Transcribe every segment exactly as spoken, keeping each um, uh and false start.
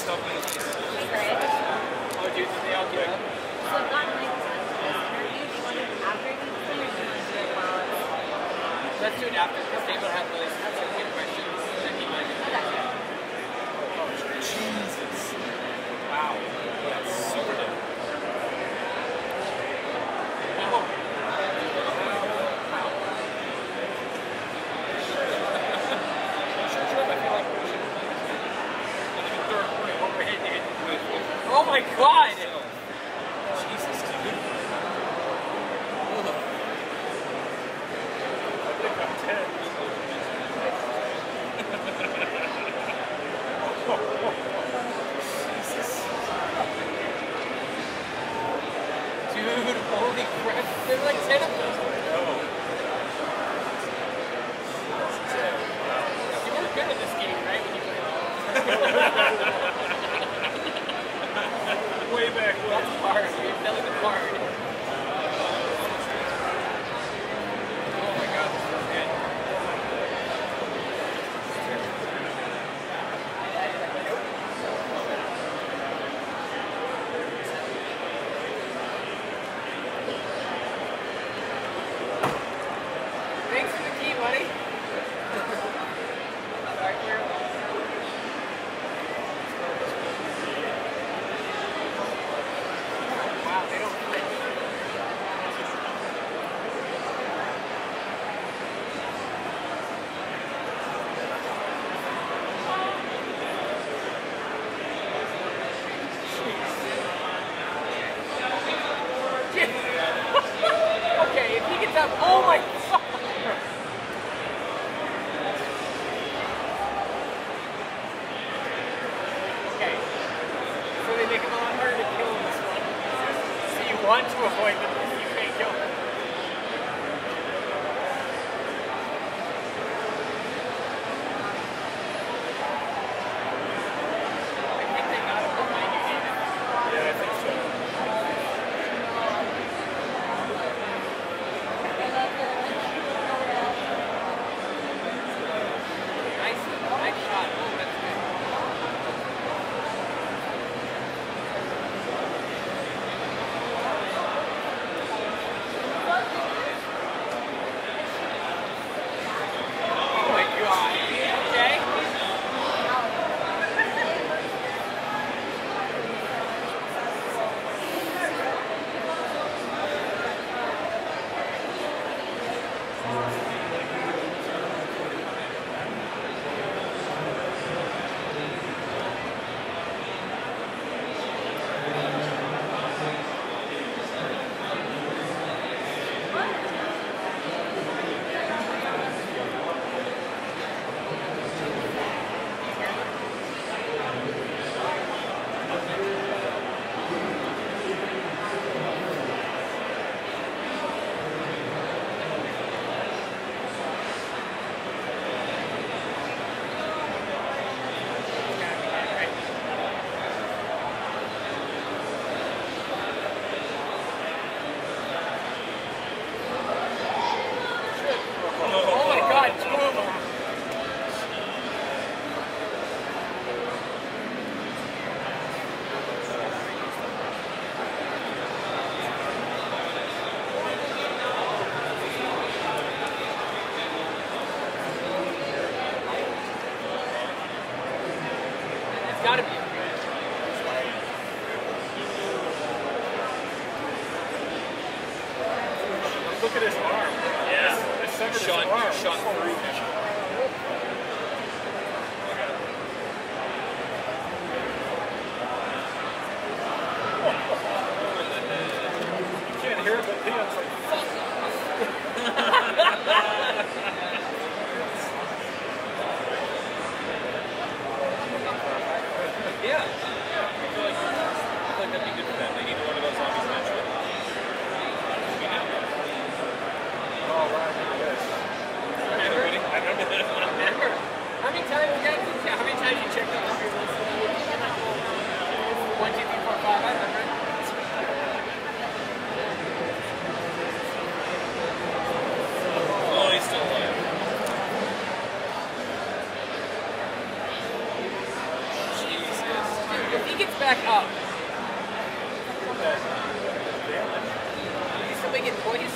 Oh, dude, did they all get up? So I've gotten like this interview. Do you want it after you do it, or do you want to do it while it's... Let's do it after, because they will have really specific questions that he might Okay. Oh, Jesus. Wow. That's super dope. Oh. Oh my God! Jesus, dude. I think I'm dead. Jesus. Dude, holy crap. There were like ten of them. You were good at this game, right? When you played way back when. That's hard, dude. That was hard. Oh my God, this is good. Thanks for the key, buddy. Right here. Wow, they don't fit. Okay, if he gets up, oh my God. Okay, so they make it a lot harder to kill in this one. So you want to avoid them, but you can't kill them. I think they got it behind you, David. Yeah, I think so. Nice, nice shot. Oh, that's good. Oh my God. Okay. Oh my God, two of them. It's gotta be. Look at his arm. Yeah. I severed his arm. Shot through him. You can't hear it, but Leon's like, fuck. Yeah. I feel like, I feel like that'd be good for them. They need one of those zombies eventually. Oh, wow. Everybody? I remember this. Remember? How many times, guys, how many times you checked out the three list? One, two, three, four, five. I remember. Oh, he's still alive. Jesus. Dude. It's back up. He's still making toys?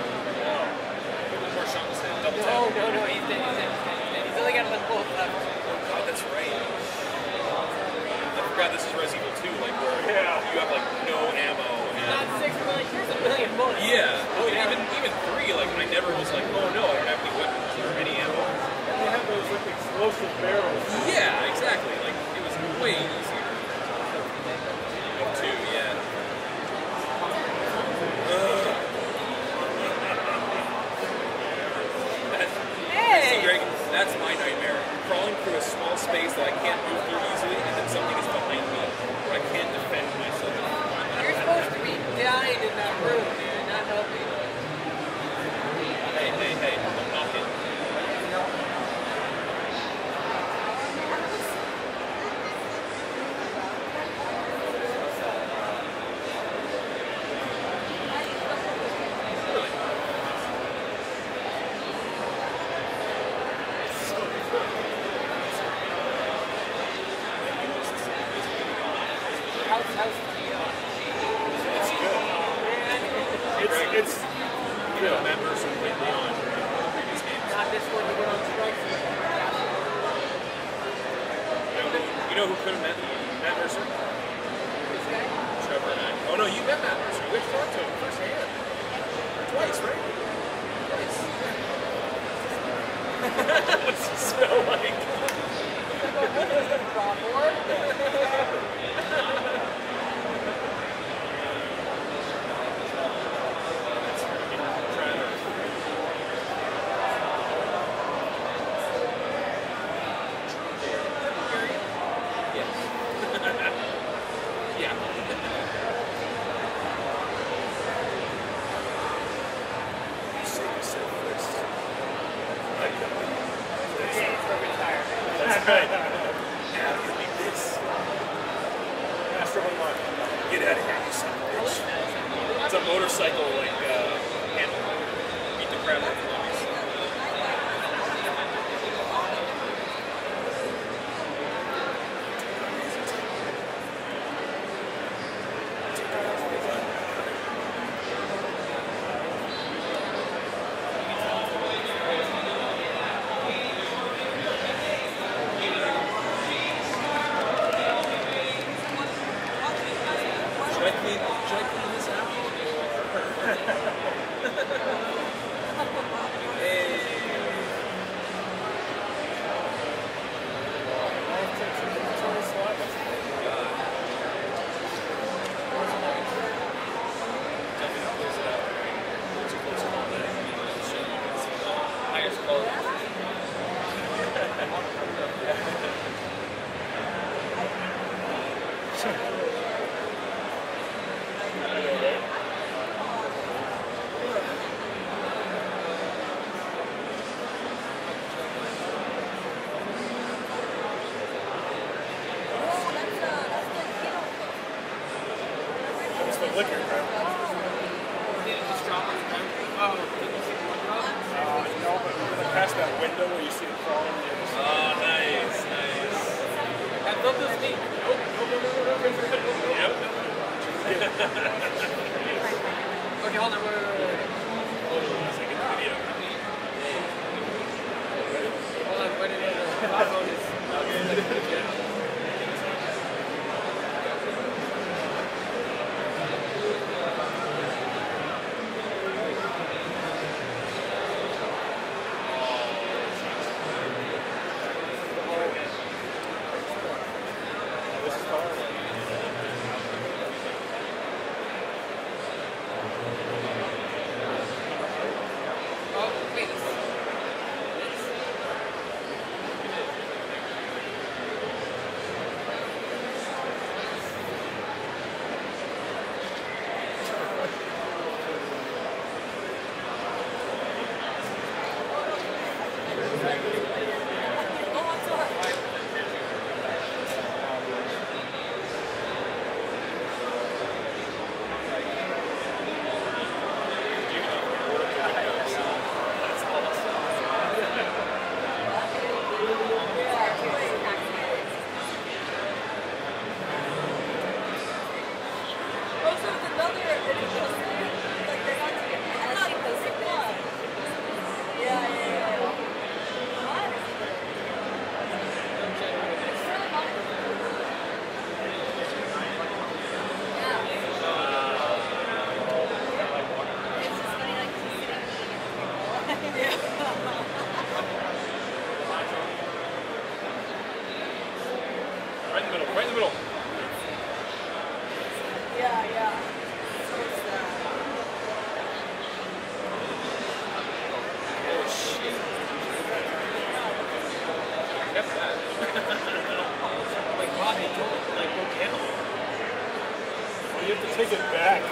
More shots than double No, tap. no, no, he's dead, he's dead, he's dead, he's dead. He's only got one bullet left. Oh, that's right. I forgot this is Resident Evil two, like where Yeah. you have like no ammo. And, Not six million, here's a million bullets. yeah. Oh, and Yeah. even even three, like I never was like, oh no, I don't have any weapons or any ammo. They have those like explosive barrels. Yeah, exactly. Like it was way easier. Of two, yeah. Ugh. That's, Hey! Greg, that's my nightmare. Crawling through a small space that I can't move through easily, and then something is behind me where I can't defend myself. You're supposed to be dying in that room, dude, not helping. Hey, hey, hey, I'm knocking. How's, how's the, uh, It's good. It's it's You know, Matt Mercer played Leon in the previous games. not this one, you went on strike. You know who could have met Matt Mercer? This guy? Trevor and I. Oh no, you met Matt Mercer. You went to talk to him firsthand. Twice, right? Twice. What's he smell like? Trevor. Yes. Yeah. that's good. Now you need this. Master of Unlock. Get out of here, you son of a bitch. It's a motorcycle, like, uh, handle. Beat the crap out of the zombies. Should I clean, should I clean this out? Hey. Definitely close it out. It's a close call there. Highest quality. It's the liquor, right? Did it just drop on the ground? Oh, did you see the one drop? Uh, no, but we're gonna pass that window where you see it crawling. Oh, nice, nice. I thought this was me. Oh, oh, no, no, no, no, no, no, no, no. Yep. Okay, hold on, wait, wait, wait, wait. Hold on a second. Video. Hold on, wait, wait, wait, wait. My phone is... Okay. This is far. Oh, wait. Right in the middle. Right in the middle. Yeah, yeah. So sad. Oh shit. Kept that. Like Bobby told, like go kill. You have to take it back to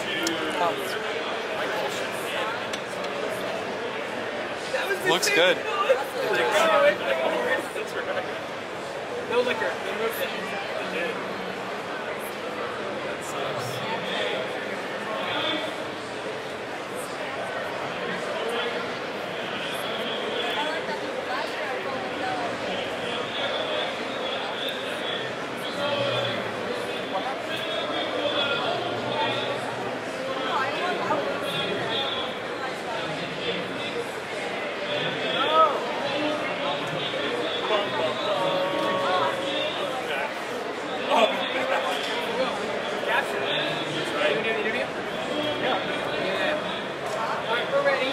Looks good. That's right. No liquor. They removed it. They did. That sucks. I like that because last year I told him no. No, I want out. Capture. That's right. You want to do the interview? Yeah. Yeah. All right, we're ready.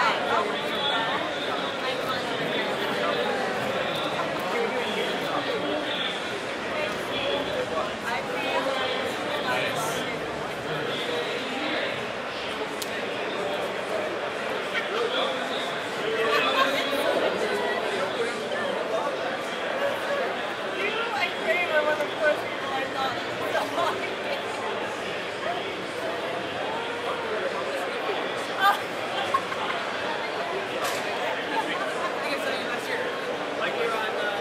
I think I saw you last year. Like we were on. Uh,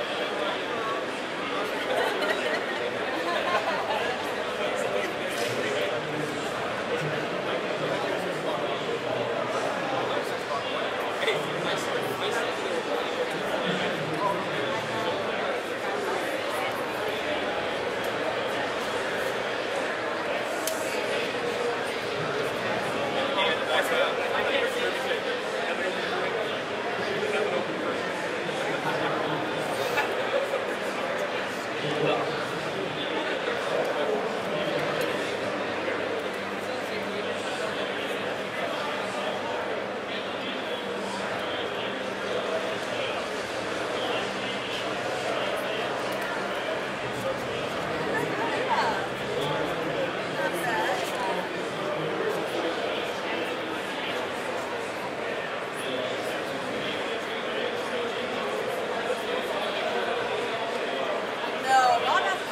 No, not after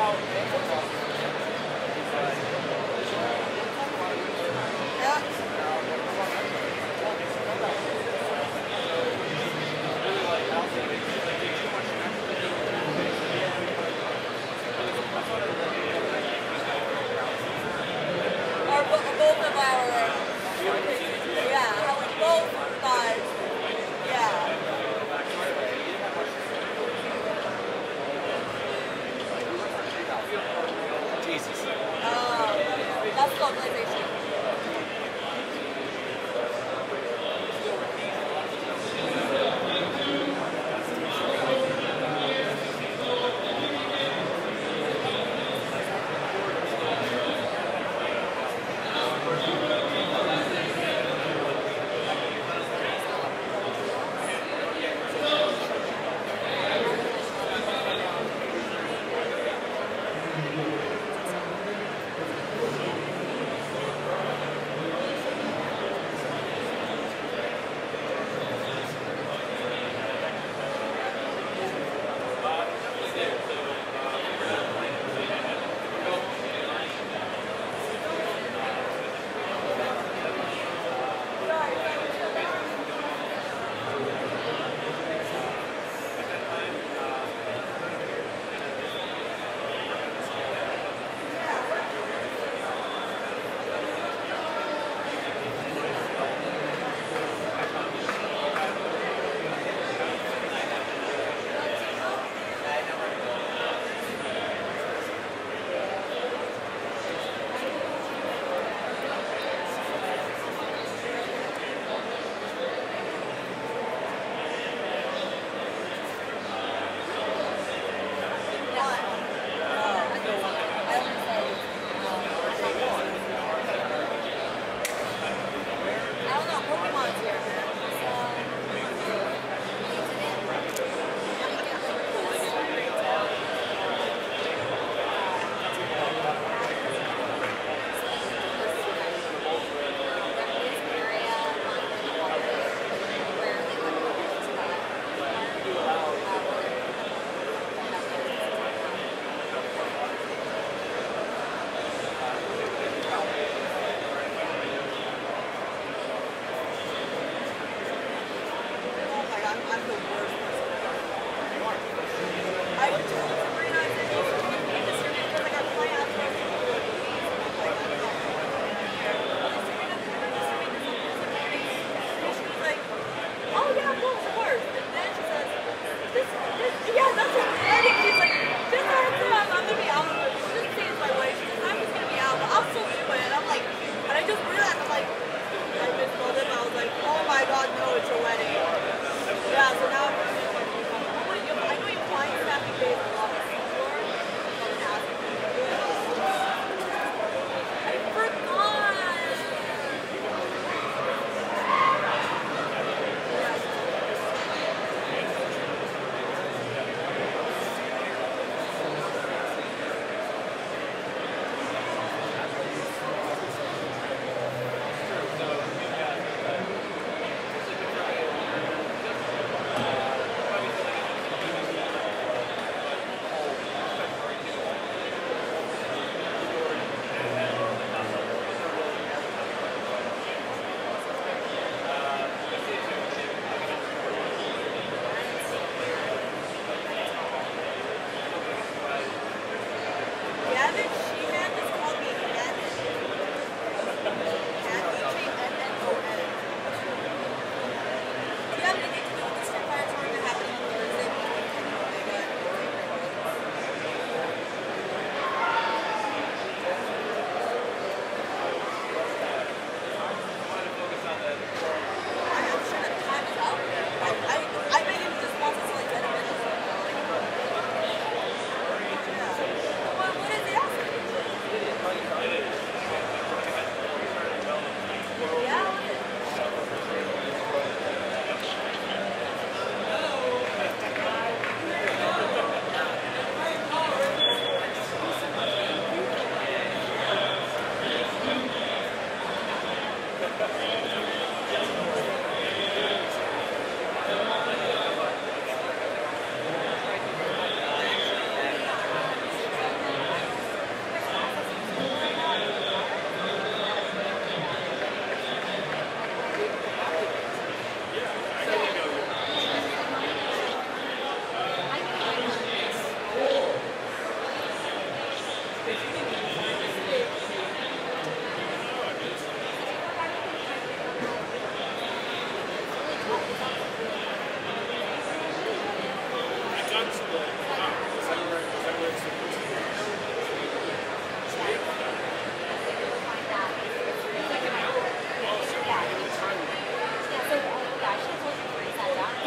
Or bo- both of our, yeah, how we both thought, yeah.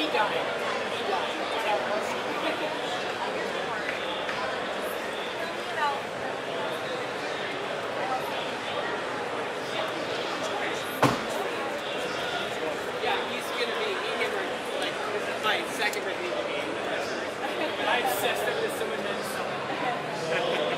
died. He died. That's how it was. Yeah, he's gonna be, me and him are like, this is my second review game. I obsessed over this someone then something.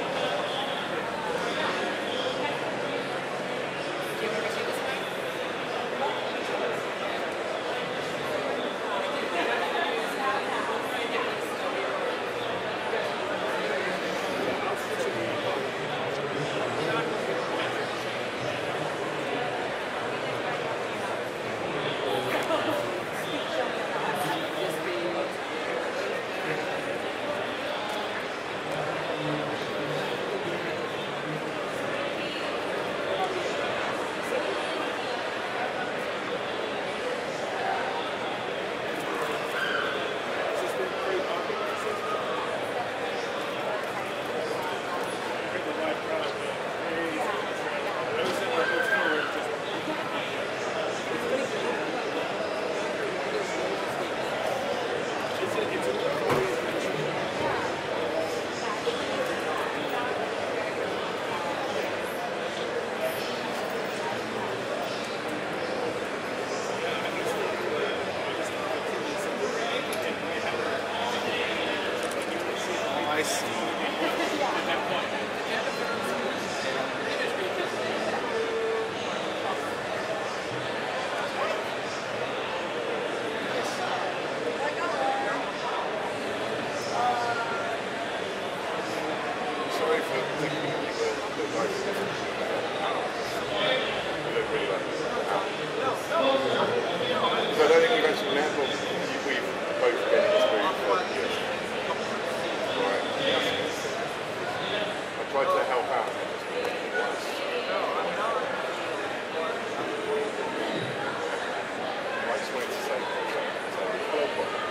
I see. Sorry for thinking you were the right you look really like this. So I don't think we've actually met, but we've both been in this movie for years. Right. I tried to help out. I just wanted to say, so, hello, Bob.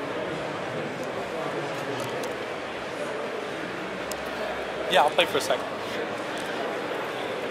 Yeah, I'll play for a second.